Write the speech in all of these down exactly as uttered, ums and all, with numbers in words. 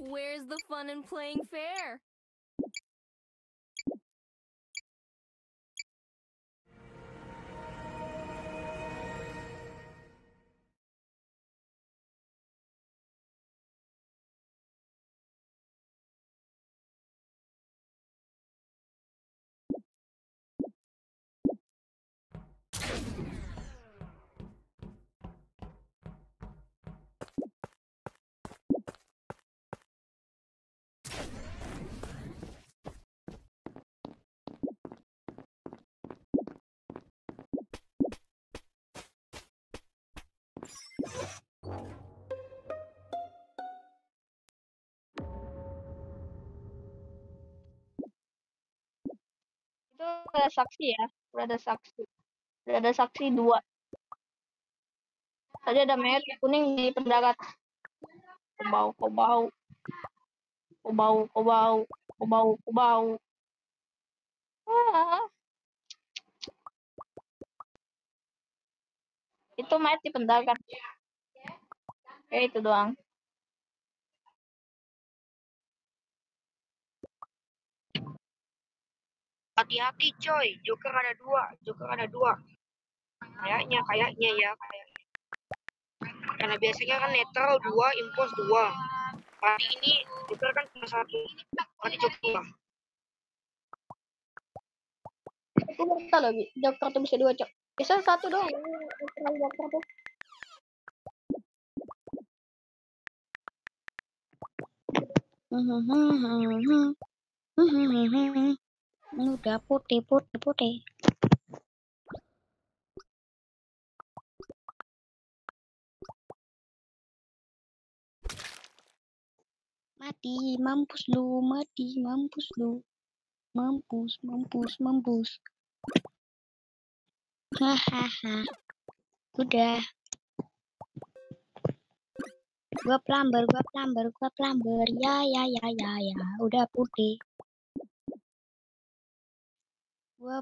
Where's the fun in playing fair? Itu ada saksi ya, udah ada saksi, udah ada saksi dua. Tadi ada merah kuning di pendarat. Kau bau, kau bau, kau bau, kau bau, kau bau, kau bau. Ah, itu mayat di pendarat. Ya itu doang. Hati-hati coy, Joker ada dua, Joker ada dua. Kayaknya, kayaknya ya, kayaknya. Karena biasanya kan netral dua, impos dua. Kali ini Joker kan cuma satu. Kali Joker dua. Aku baru tahu lagi, Joker tuh bisa dua cok. Bisa satu doang. Terlalu Joker tuh. Udah putih, putih, putih. Mati, mampus lu, mati, mampus lu. Mampus, mampus, mampus. Hahaha. Udah. Gua plumber, gua plumber, gua plumber. Ya, ya, ya, ya, ya. Udah putih. Gua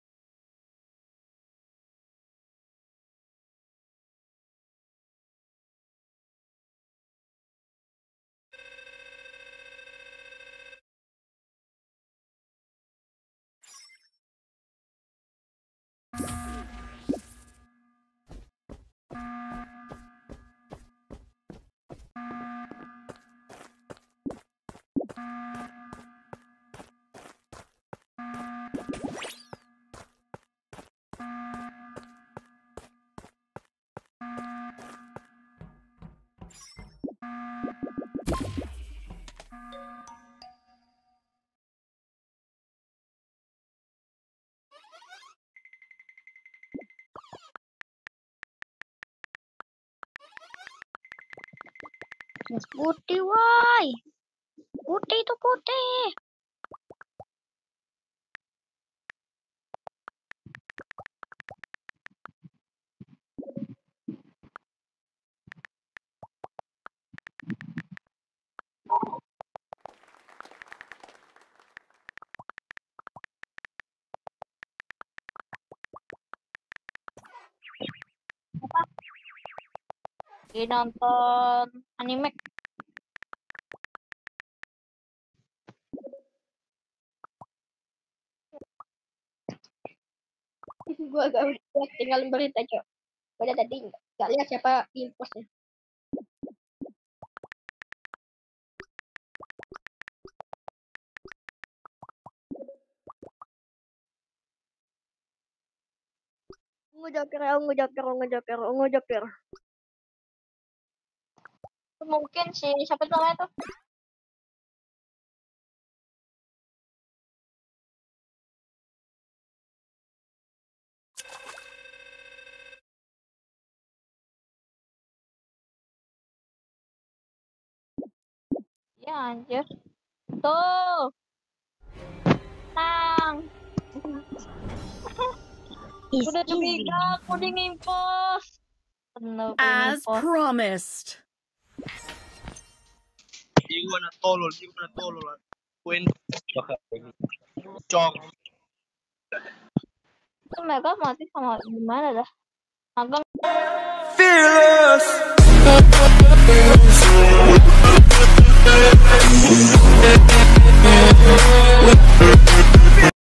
Mas putih, woi. Putih itu putih. Lagi nonton anime. Gua gak udah tinggal berita cok. Gua tadi nggak lihat siapa imposnya. Ungu Joker, ungu Joker, ungu Joker, ungu Joker. Mungkin si siapa tuh namanya tuh? Ya anjir. Tuh. Tang. Udah curiga, kuning impos. Bener, As impos. promised. Dia na tolol, dia na tolol. Kuen cok. Itu mereka mati sama gimana dah? Agak Fearless.